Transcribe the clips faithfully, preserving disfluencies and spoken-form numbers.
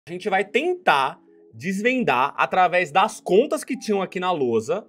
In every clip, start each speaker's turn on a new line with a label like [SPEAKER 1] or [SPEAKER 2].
[SPEAKER 1] A gente vai tentar desvendar, através das contas que tinham aqui na lousa,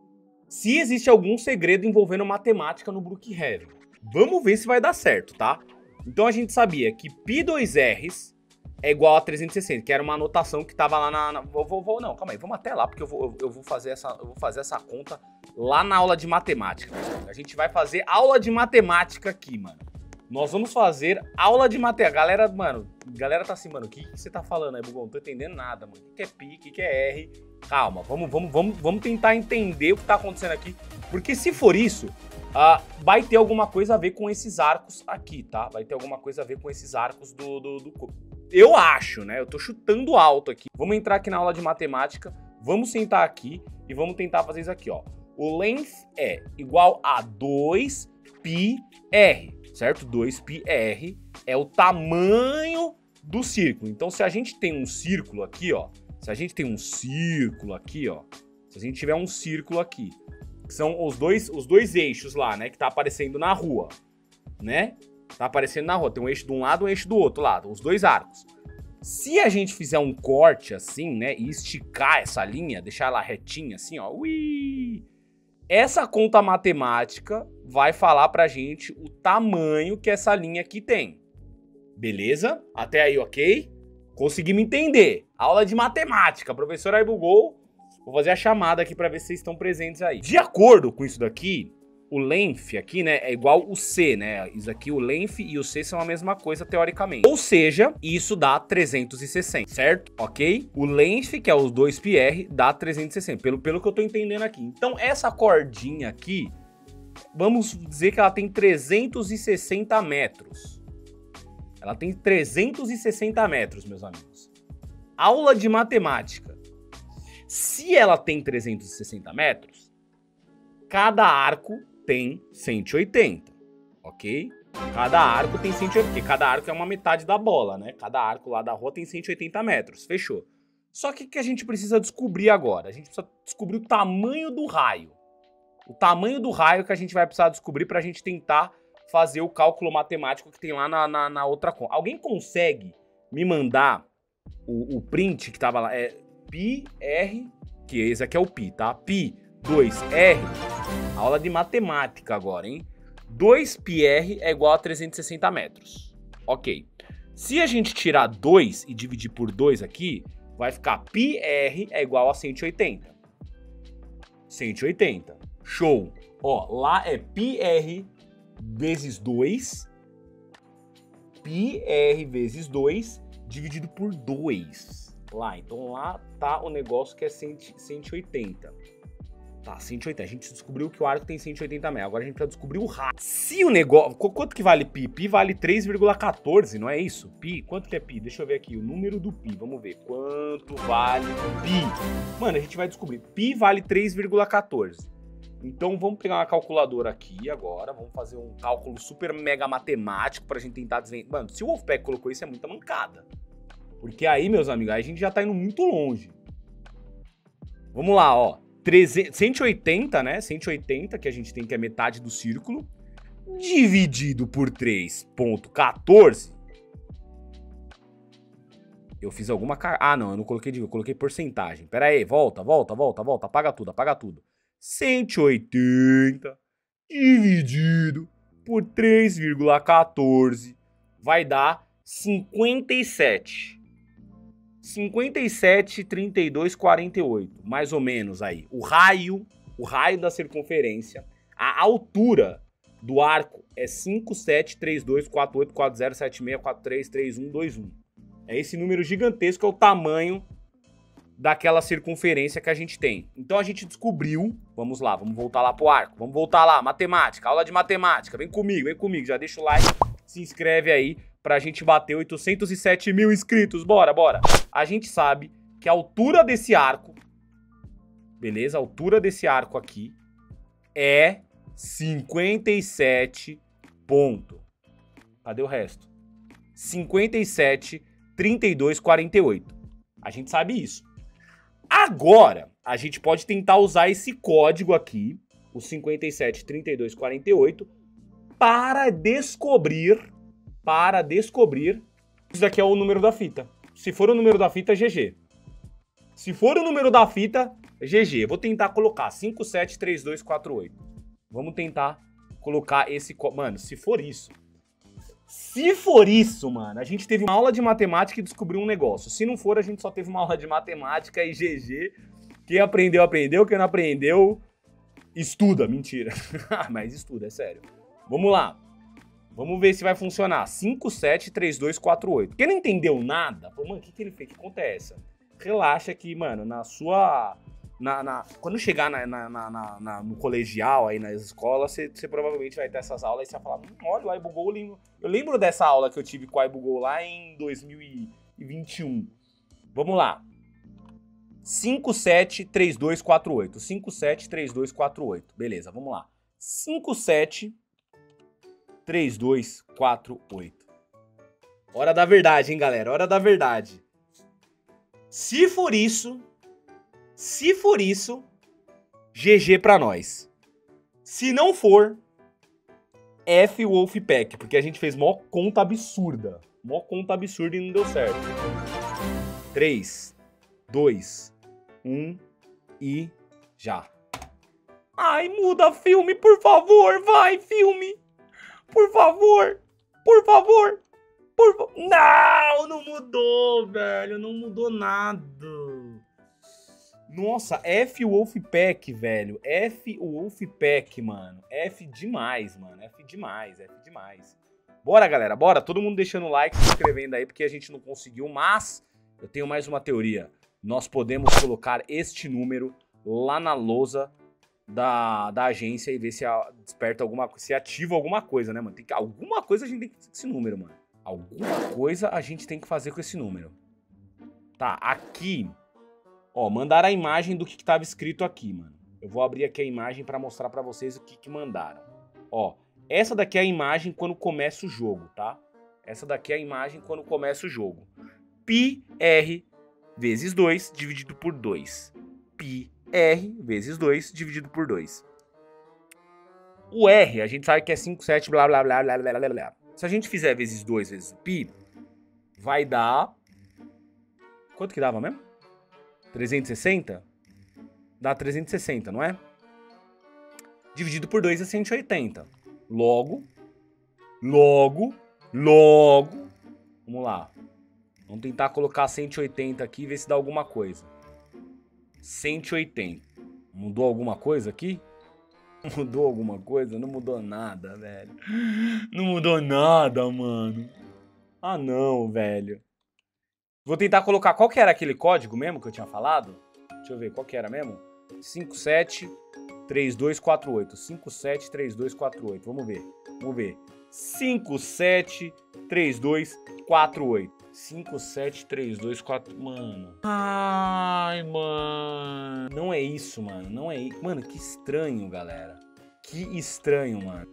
[SPEAKER 1] se existe algum segredo envolvendo matemática no Brookhaven. Vamos ver se vai dar certo, tá? Então a gente sabia que π dois r é igual a trezentos e sessenta, que era uma anotação que tava lá na... na vou, vou, vou, não, calma aí, vamos até lá, porque eu vou, eu, eu vou fazer essa, eu vou fazer essa conta lá na aula de matemática. A gente vai fazer aula de matemática aqui, mano. Nós vamos fazer aula de matemática. Galera, mano, galera tá assim, mano, o que, que você tá falando aí, Bugão? Não tô entendendo nada, mano. O que é π, o que, que é r? Calma, vamos, vamos, vamos, vamos tentar entender o que tá acontecendo aqui. Porque se for isso, uh, vai ter alguma coisa a ver com esses arcos aqui, tá? Vai ter alguma coisa a ver com esses arcos do, do, do corpo. Eu acho, né? Eu tô chutando alto aqui. Vamos entrar aqui na aula de matemática, vamos sentar aqui e vamos tentar fazer isso aqui, ó. O length é igual a dois π r. Certo? dois π r é o tamanho do círculo. Então, se a gente tem um círculo aqui, ó, se a gente tem um círculo aqui, ó, se a gente tiver um círculo aqui, que são os dois, os dois eixos lá, né, que tá aparecendo na rua, né? Tá aparecendo na rua, tem um eixo de um lado e um eixo do outro lado, os dois arcos. Se a gente fizer um corte assim, né, e esticar essa linha, deixar ela retinha assim, ó, ui, essa conta matemática vai falar pra gente o tamanho que essa linha aqui tem. Beleza? Até aí, ok? Conseguimos entender. Aula de matemática. A professora aí bugou. Vou fazer a chamada aqui pra ver se vocês estão presentes aí. De acordo com isso daqui, o length aqui, né, é igual o C, né? Isso aqui, o length e o C são a mesma coisa teoricamente. Ou seja, isso dá trezentos e sessenta, certo? Ok? O length, que é os dois π r, dá trezentos e sessenta, pelo, pelo que eu tô entendendo aqui. Então, essa cordinha aqui, vamos dizer que ela tem trezentos e sessenta metros. Ela tem trezentos e sessenta metros, meus amigos. Aula de matemática. Se ela tem trezentos e sessenta metros, cada arco tem cento e oitenta, ok? Cada arco tem cento e oitenta, porque cada arco é uma metade da bola, né? Cada arco lá da rua tem cento e oitenta metros, fechou. Só que o que a gente precisa descobrir agora? A gente precisa descobrir o tamanho do raio. O tamanho do raio que a gente vai precisar descobrir para a gente tentar fazer o cálculo matemático que tem lá na, na, na outra conta. Alguém consegue me mandar o, o print que tava lá? É π r, que esse aqui é o π, tá? π dois r, aula de matemática agora, hein? dois π r é igual a trezentos e sessenta metros. Ok. Se a gente tirar dois e dividir por dois aqui, vai ficar π r é igual a cento e oitenta. cento e oitenta. Show. Ó, lá é π r vezes dois. π r vezes dois dividido por dois. Lá, então lá tá o negócio que é cento e oitenta. Tá, cento e oitenta. A gente descobriu que o arco tem cento e oitenta metros. Agora a gente precisa descobrir o raio. Se o negócio... Quanto que vale π? Π vale três vírgula quatorze, não é isso? Π, quanto que é π? Deixa eu ver aqui o número do π. Vamos ver. Quanto vale π? Mano, a gente vai descobrir. Π vale três vírgula quatorze. Então vamos pegar uma calculadora aqui agora. Vamos fazer um cálculo super mega matemático pra gente tentar desvendar. Mano, se o Wolfpack colocou isso, é muita mancada. Porque aí, meus amigos, aí a gente já tá indo muito longe. Vamos lá, ó. cento e oitenta, né? cento e oitenta, que a gente tem, que é metade do círculo, dividido por três vírgula quatorze. Eu fiz alguma... Car... Ah, não, eu não coloquei de... Eu coloquei porcentagem. Pera aí, volta, volta, volta, volta. Apaga tudo, apaga tudo. cento e oitenta dividido por três vírgula quatorze vai dar cinquenta e sete. cinquenta e sete, trinta e dois, quarenta e oito, mais ou menos aí. O raio, o raio da circunferência, a altura do arco é cinco, sete, três, dois, quatro, oito, quatro, zero, sete, seis, quatro, três, três, um, dois, um. É esse número gigantesco, é o tamanho daquela circunferência que a gente tem. Então a gente descobriu, vamos lá, vamos voltar lá pro arco, vamos voltar lá, matemática, aula de matemática, vem comigo, vem comigo, já deixa o like, se inscreve aí, pra gente bater oitocentos e sete mil inscritos, bora, bora. A gente sabe que a altura desse arco, beleza? A altura desse arco aqui é cinquenta e sete ponto. Cadê o resto? cinquenta e sete, trinta e dois, quarenta e oito. A gente sabe isso. Agora, a gente pode tentar usar esse código aqui, o cinquenta e sete, trinta e dois, quarenta e oito, para descobrir... Para descobrir... Isso daqui é o número da fita. Se for o número da fita, G G. Se for o número da fita, G G. Vou tentar colocar cinco sete três dois quatro oito. Vamos tentar colocar esse... Mano, se for isso... Se for isso, mano, a gente teve uma aula de matemática e descobriu um negócio. Se não for, a gente só teve uma aula de matemática e G G. Quem aprendeu, aprendeu. Quem não aprendeu, estuda. Mentira. Mas estuda, é sério. Vamos lá. Vamos ver se vai funcionar. cinco sete três dois quatro oito. Quem não entendeu nada, pô, mano, o que, que ele fez? Que conta é essa? Relaxa que, mano, na sua... Na, na, quando chegar na, na, na, na, no colegial, aí nas escolas, você provavelmente vai ter essas aulas e você vai falar, hum, olha, o iBugol, eu lembro, eu lembro dessa aula que eu tive com o iBugol lá em dois mil e vinte e um. Vamos lá. cinco sete três dois quatro oito. cinco sete três dois quatro oito. Beleza, vamos lá. cinco sete três dois quatro oito. Hora da verdade, hein, galera? Hora da verdade. Se for isso... Se for isso, G G pra nós. Se não for, F Wolfpack, porque a gente fez mó conta absurda. Mó conta absurda e não deu certo. três, dois, um e já. Ai, muda filme, por favor, vai, filme. Por favor, por favor, por favor. Não, não mudou, velho, não mudou nada. Nossa, F Wolfpack, velho. F Wolfpack, mano. F demais, mano. F demais, F demais. Bora, galera, bora. Todo mundo deixando o like, se inscrevendo aí, porque a gente não conseguiu. Mas eu tenho mais uma teoria. Nós podemos colocar este número lá na lousa da, da agência e ver se a, desperta alguma coisa, se ativa alguma coisa, né, mano? Tem que, alguma coisa a gente tem que fazer com esse número, mano. Alguma coisa a gente tem que fazer com esse número. Tá, aqui... Ó, mandaram a imagem do que, que tava escrito aqui, mano. Eu vou abrir aqui a imagem pra mostrar pra vocês o que, que mandaram. Ó, essa daqui é a imagem quando começa o jogo, tá? Essa daqui é a imagem quando começa o jogo. Pi R vezes dois dividido por dois. Pi R vezes dois dividido por dois. O R, a gente sabe que é cinco, sete, blá, blá, blá, blá, blá, blá, blá. Se a gente fizer vezes dois vezes o pi, vai dar... Quanto que dava mesmo? trezentos e sessenta? Dá trezentos e sessenta, não é? Dividido por dois é cento e oitenta. Logo, logo, logo... Vamos lá. Vamos tentar colocar cento e oitenta aqui e ver se dá alguma coisa. cento e oitenta. Mudou alguma coisa aqui? Mudou alguma coisa? Não mudou nada, velho. Não mudou nada, mano. Ah, não, velho. Vou tentar colocar... Qual que era aquele código mesmo que eu tinha falado? Deixa eu ver, qual que era mesmo? cinco sete três dois quatro oito. cinco sete três dois quatro oito. Vamos ver. Vamos ver. cinco sete três dois quatro oito. cinco sete três dois quatro... Mano. Ai, mano. Não é isso, mano. Não é isso. Mano, que estranho, galera. Que estranho, mano.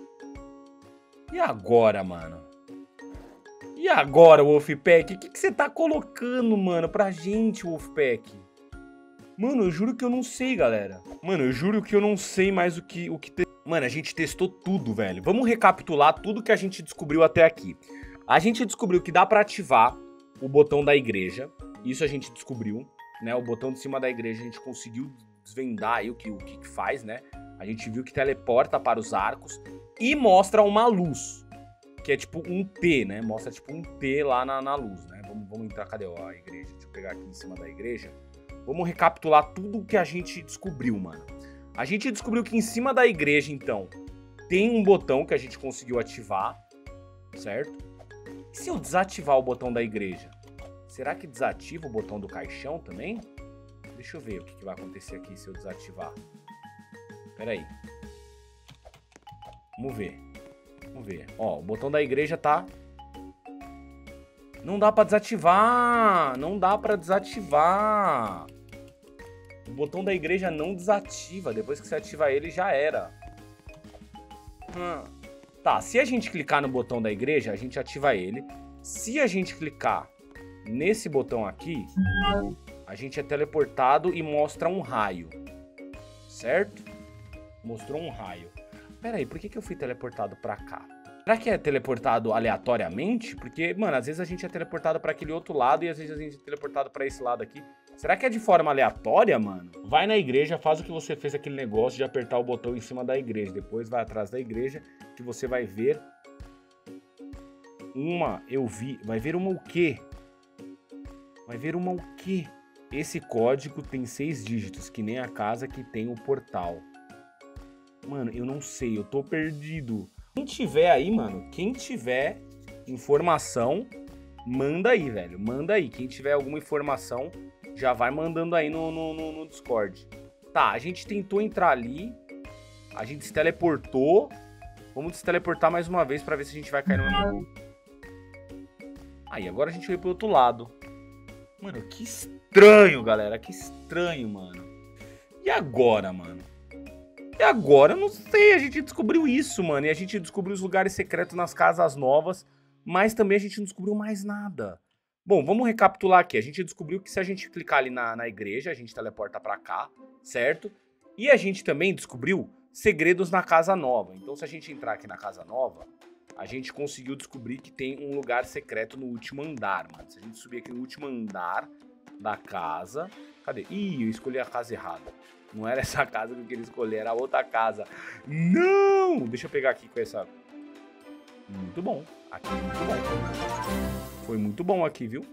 [SPEAKER 1] E agora, mano? E agora, Wolfpack? O que, que você tá colocando, mano, pra gente, Wolfpack? Mano, eu juro que eu não sei, galera. Mano, eu juro que eu não sei mais o que... O que te... Mano, a gente testou tudo, velho. Vamos recapitular tudo que a gente descobriu até aqui. A gente descobriu que dá pra ativar o botão da igreja. Isso a gente descobriu, né? O botão de cima da igreja a gente conseguiu desvendar aí o que, o que faz, né? A gente viu que teleporta para os arcos e mostra uma luz. Que é tipo um T, né? Mostra tipo um T lá na, na luz, né? Vamos, vamos entrar, cadê ó, a igreja? Deixa eu pegar aqui em cima da igreja. Vamos recapitular tudo o que a gente descobriu, mano. A gente descobriu que em cima da igreja, então, tem um botão que a gente conseguiu ativar, certo? E se eu desativar o botão da igreja? Será que desativa o botão do caixão também? Deixa eu ver o que, que vai acontecer aqui se eu desativar. Pera aí. Vamos ver. Vamos ver. Ó, o botão da igreja tá... Não dá pra desativar. Não dá pra desativar. O botão da igreja não desativa. Depois que você ativa ele, já era. Hum. Tá, se a gente clicar no botão da igreja, a gente ativa ele. Se a gente clicar nesse botão aqui, a gente é teleportado e mostra um raio. Certo? Mostrou um raio. Pera aí, por que, que eu fui teleportado pra cá? Será que é teleportado aleatoriamente? Porque, mano, às vezes a gente é teleportado pra aquele outro lado e às vezes a gente é teleportado pra esse lado aqui. Será que é de forma aleatória, mano? Vai na igreja, faz o que você fez aquele negócio de apertar o botão em cima da igreja. Depois vai atrás da igreja que você vai ver uma... Eu vi... Vai ver uma o quê? Vai ver uma o quê? Esse código tem seis dígitos, que nem a casa que tem o portal. Mano, eu não sei, eu tô perdido. Quem tiver aí, mano, quem tiver informação, manda aí, velho. Manda aí. Quem tiver alguma informação, já vai mandando aí no, no, no, no Discord. Tá, a gente tentou entrar ali. A gente se teleportou. Vamos se teleportar mais uma vez pra ver se a gente vai cair no mesmo. Aí, agora a gente veio pro outro lado. Mano, que estranho, galera. Que estranho, mano. E agora, mano? E agora, eu não sei, a gente descobriu isso, mano. E a gente descobriu os lugares secretos nas casas novas, mas também a gente não descobriu mais nada. Bom, vamos recapitular aqui. A gente descobriu que se a gente clicar ali na, na igreja, a gente teleporta pra cá, certo? E a gente também descobriu segredos na casa nova. Então, se a gente entrar aqui na casa nova, a gente conseguiu descobrir que tem um lugar secreto no último andar, mano. Se a gente subir aqui no último andar da casa... Cadê? Ih, eu escolhi a casa errada. Não era essa casa que eu queria escolher, era outra casa. Não! Deixa eu pegar aqui com essa... Muito bom. Aqui, muito bom. Foi muito bom aqui, viu?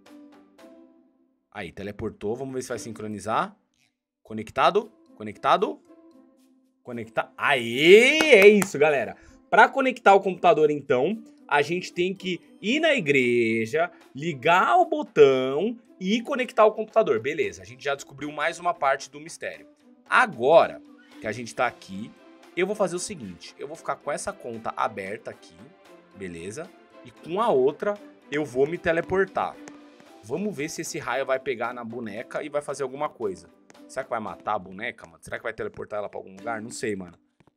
[SPEAKER 1] Aí, teleportou. Vamos ver se vai sincronizar. Conectado. Conectado. Conectar. Aê! É isso, galera. Para conectar o computador, então, a gente tem que ir na igreja, ligar o botão e conectar o computador. Beleza, a gente já descobriu mais uma parte do mistério. Agora que a gente tá aqui, eu vou fazer o seguinte. Eu vou ficar com essa conta aberta aqui, beleza? E com a outra, eu vou me teleportar. Vamos ver se esse raio vai pegar na boneca e vai fazer alguma coisa. Será que vai matar a boneca, mano? Será que vai teleportar ela pra algum lugar? Não sei, mano.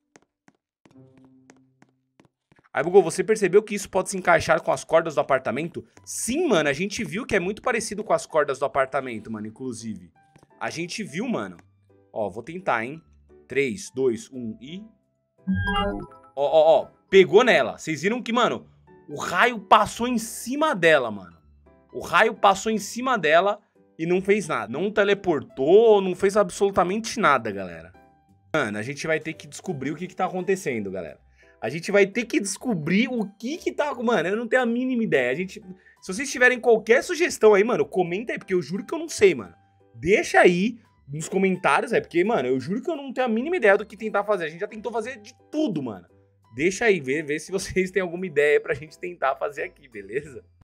[SPEAKER 1] Aí, Google, você percebeu que isso pode se encaixar com as cordas do apartamento? Sim, mano, a gente viu que é muito parecido com as cordas do apartamento, mano, inclusive. A gente viu, mano. Ó, vou tentar, hein? três, dois, um e... Ó, ó, ó, pegou nela. Vocês viram que, mano, o raio passou em cima dela, mano. O raio passou em cima dela e não fez nada. Não teleportou, não fez absolutamente nada, galera. Mano, a gente vai ter que descobrir o que que tá acontecendo, galera. A gente vai ter que descobrir o que que tá... Mano, eu não tenho a mínima ideia. A gente... Se vocês tiverem qualquer sugestão aí, mano, comenta aí, porque eu juro que eu não sei, mano. Deixa aí nos comentários, é porque, mano, eu juro que eu não tenho a mínima ideia do que tentar fazer. A gente já tentou fazer de tudo, mano. Deixa aí, vê, vê se vocês têm alguma ideia pra gente tentar fazer aqui, beleza?